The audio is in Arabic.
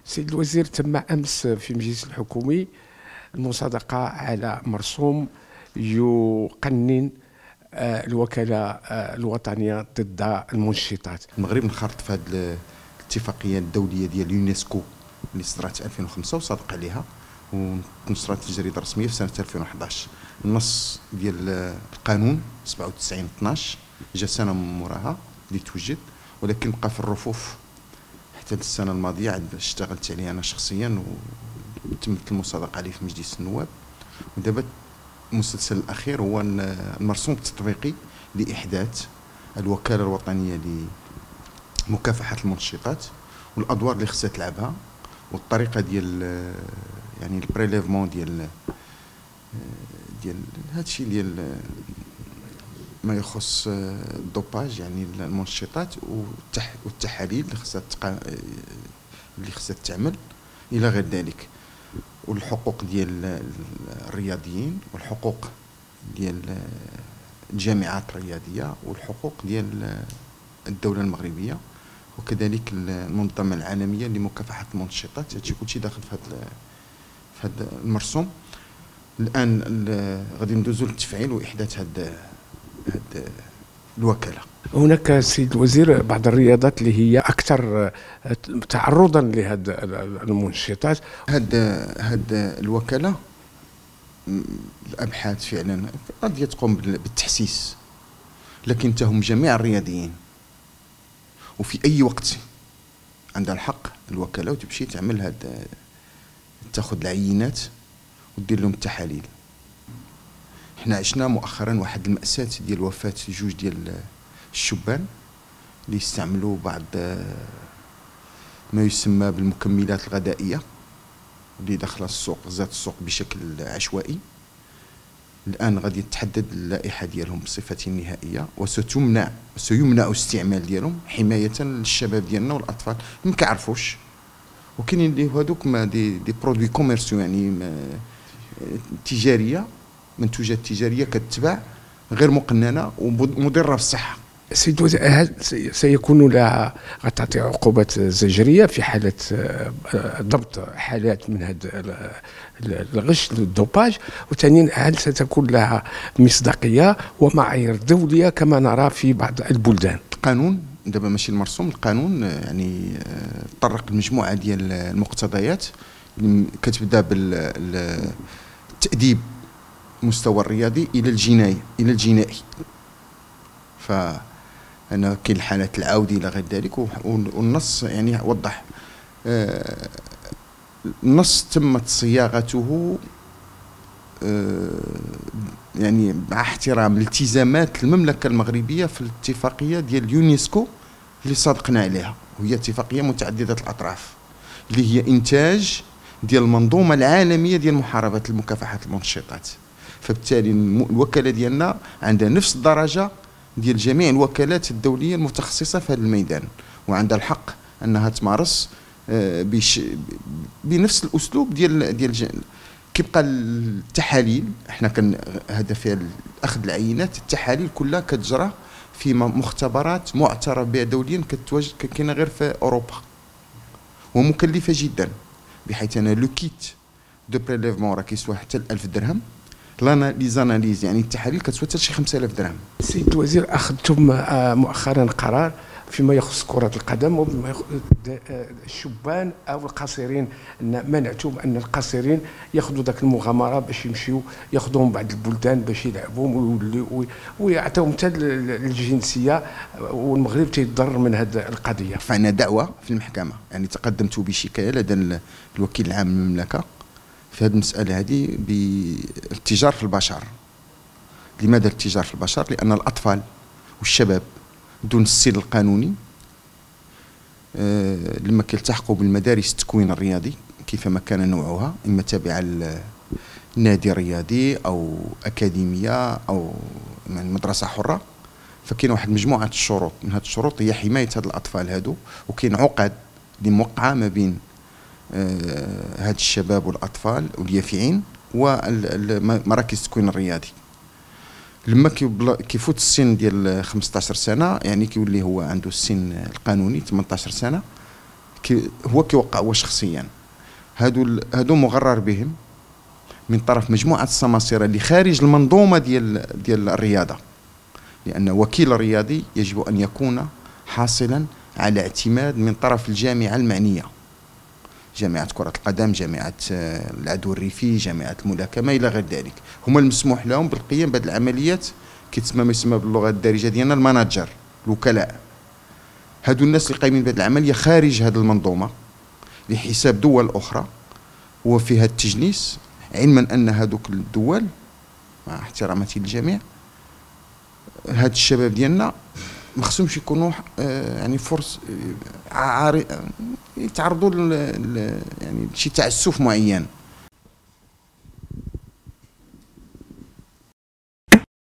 سيد الوزير، تم أمس في المجلس الحكومي المصادقة على مرسوم يقنن الوكالة الوطنية ضد المنشطات. المغرب انخرط في هذه الاتفاقية الدولية ديال اليونسكو اللي صدرت 2005 وصادق عليها ونشرت في الجريدة الرسمية في سنة 2011. النص ديال القانون 97/12 جا سنة من موراها اللي توجد، ولكن بقى في الرفوف حتى السنة الماضية. عاد اشتغلت عليه أنا شخصيا وتمت المصادقة عليه في مجلس النواب. ودابا المسلسل الأخير هو المرسوم التطبيقي لإحداث الوكالة الوطنية لمكافحة المنشطات والأدوار اللي خصها تلعبها، والطريقة ديال يعني البريليفمون ديال هادشي ديال ما يخص الدوباج، يعني المنشطات والتحاليل اللي خصها تعمل الى غير ذلك، والحقوق ديال الرياضيين والحقوق ديال الجامعات الرياضيه والحقوق ديال الدوله المغربيه وكذلك المنظمه العالميه لمكافحه المنشطات. هادشي كلشي داخل في هذا المرسوم. الان غادي ندوزو للتفعيل واحداث هاد الوكاله. هناك سيد الوزير بعض الرياضات اللي هي أكثر تعرضا لهذه المنشطات. هاد الوكاله الابحاث فعلا غادي تقوم بالتحسيس، لكن تهم جميع الرياضيين وفي اي وقت عندها الحق الوكاله وتمشي تعمل تاخذ العينات ودير لهم التحاليل. حنا عشنا مؤخرا واحد المأساة ديال وفاة جوج ديال الشبان اللي يستعملوا بعض ما يسمى بالمكملات الغذائية اللي داخله السوق، غزات السوق بشكل عشوائي. الآن غادي تحدد اللائحة ديالهم بصفة نهائية وسيمنع استعمال ديالهم حماية للشباب ديالنا والأطفال. ما كيعرفوش، وكاينين اللي هذوك دي برودوي كوميرسيو، يعني تجارية، منتوجات تجارية كتباع غير مقننة ومضرة بالصحة. سيد الوزير، هل سيكون لها غتعطي عقوبات زجرية في حالة ضبط حالات من هذا الغش الدوباج؟ وثانيا، هل ستكون لها مصداقية ومعايير دولية كما نرى في بعض البلدان؟ القانون دابا ماشي المرسوم، القانون يعني طرق المجموعة ديال المقتضيات كتبدا بالتأديب المستوى الرياضي الى الجنائي. فانا كاين الحالات العودي الى غير ذلك، والنص يعني وضح. النص تمت صياغته يعني مع احترام الالتزامات المملكه المغربيه في الاتفاقيه ديال اليونسكو اللي صادقنا عليها، وهي اتفاقيه متعدده الاطراف اللي هي انتاج ديال المنظومه العالميه ديال محاربه مكافحه المنشطات. فبالتالي الوكاله ديالنا عندها نفس الدرجه ديال جميع الوكالات الدوليه المتخصصه في هذا الميدان، وعندها الحق انها تمارس بنفس الاسلوب ديال كيبقى التحاليل. احنا كان هدفها اخذ العينات، التحاليل كلها كتجرى في مختبرات معترف بها دوليا كاينه غير في اوروبا ومكلفه جدا، بحيث ان لو كيت دو بريليفمون راه كيسوى حتى 1000 درهم. ليزاناليز يعني التحاليل كتسوى حتى شي 5000 درهم. سيد الوزير، اخذتم مؤخرا قرار فيما يخص كرة القدم وفيما يخص الشبان او القصيرين، ان منعتم ان القصيرين ياخذوا ذاك المغامره باش يمشيو ياخذوهم بعض البلدان باش يلعبوهم ويعطيهم حتى الجنسيه، والمغرب تيضر من هذه القضيه. رفعنا دعوه في المحكمه، يعني تقدمت بشكايه لدى الوكيل العام للمملكه في هذه المسألة هذه بالاتجار في البشر. لماذا الاتجار في البشر؟ لأن الأطفال والشباب دون السن القانوني لما كيلتحقوا بالمدارس التكوين الرياضي كيفما كان نوعها، إما تابعة للنادي الرياضي أو أكاديمية أو مدرسة حرة، فكاين واحد مجموعة الشروط. من هذه الشروط هي حماية هاد الأطفال هادو، وكاين عقد اللي موقعة ما بين هاد الشباب والأطفال واليافعين ومراكز التكوين الرياضي. لما كيفوت السن ديال 15 سنة، يعني كيولي هو عنده السن القانوني 18 سنة، هو كيوقع هو شخصيا. هادو مغرر بهم من طرف مجموعة السماسرة اللي خارج المنظومة ديال الرياضة، لأن وكيل رياضي يجب أن يكون حاصلا على اعتماد من طرف الجامعة المعنية، جامعة كرة القدم، جامعة العدو الريفي، جامعة الملاكمة إلى غير ذلك. هما المسموح لهم بالقيام بهذه العمليات ما يسمى باللغة الدارجة ديالنا الماناجر، الوكلاء. هادو الناس اللي قايمين بهذه العملية خارج هذه المنظومة لحساب دول أخرى وفيها التجنيس، علما أن هذوك الدول مع احتراماتي للجميع هاد الشباب ديالنا ما خصهمش يكونوا يعني فرص يتعرضوا يعني شي تعسف معين.